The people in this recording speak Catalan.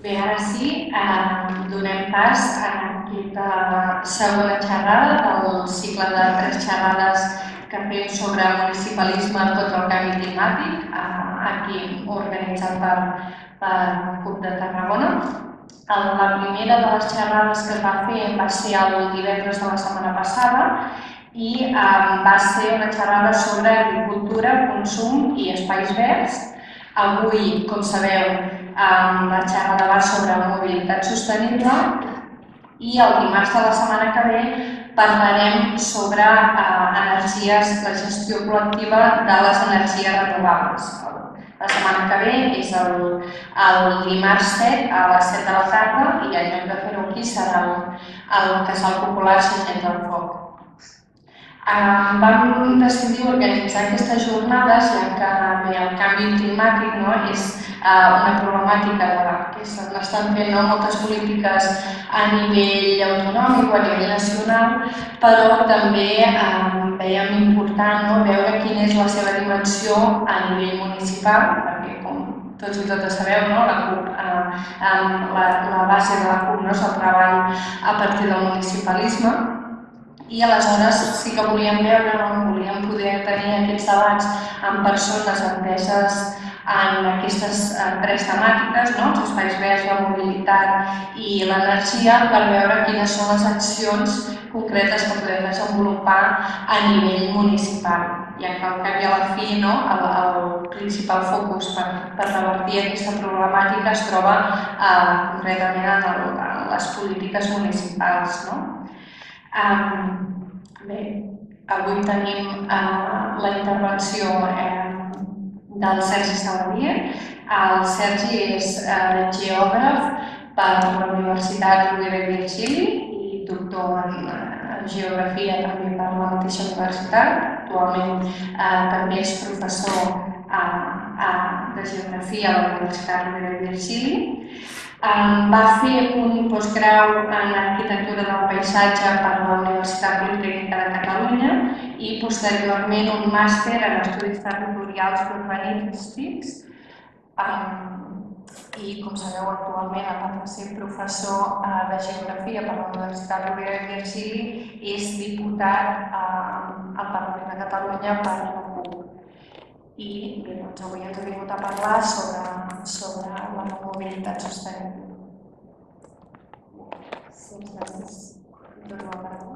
Bé, ara sí, donem pas a aquesta segona xerrada del cicle de 3 xerrades que fem sobre el municipalisme contra el canvi climàtic, aquí organitzat per CUP de Tarragona. La primera de les xerrades que es va fer va ser el divendres de la setmana passada i va ser una xerrada sobre agricultura, consum i espais verds. Avui, com sabeu, la xerrada va sobre mobilitat sostenible i el dimarts de la setmana que ve parlarem sobre energies, la gestió col·lectiva de les energies renovables. La setmana que ve és el dimarts 7 a les 7 de la tarda i en lloc de fer-ho aquí serà el Casal Popular Sallent del Foc. Vam decidir organitzar aquestes jornades ja que el canvi climàtic és una problemàtica que s'estan fent moltes polítiques a nivell autonòmic o a nivell nacional, però també veiem important veure quina és la seva dimensió a nivell municipal, perquè com tots i totes sabeu, la base de la CUP és el treball a partir del municipalisme. I aleshores sí que volíem veure, volíem poder tenir aquests debats amb persones enteses en aquestes 3 temàtiques, els espais verds, la mobilitat i l'energia, per veure quines són les accions concretes que podem desenvolupar a nivell municipal, ja que al cap i a la fi el principal focus per revertir aquesta problemàtica es troba concretament en les polítiques municipals. Bé, avui tenim la intervenció del Sergi Saladier. El Sergi és geògraf per la Universitat Rovira i Virgili i doctor en geografia també per la mateixa universitat. Actualment també és professor de geografia a la Universitat Rovira i Virgili. Va fer un postgrau en arquitectura del paisatge per la Universitat Politècnica de Catalunya i posteriorment un màster en estudis territorials i urbanístics. I, com sabeu, actualment, a part de ser professor de geografia per la Universitat Rovira i Virgili, és diputat al Parlament de Catalunya per la CUP. I bé, avui ens ha vingut a parlar sobre la mobilitat sostenible. Gràcies.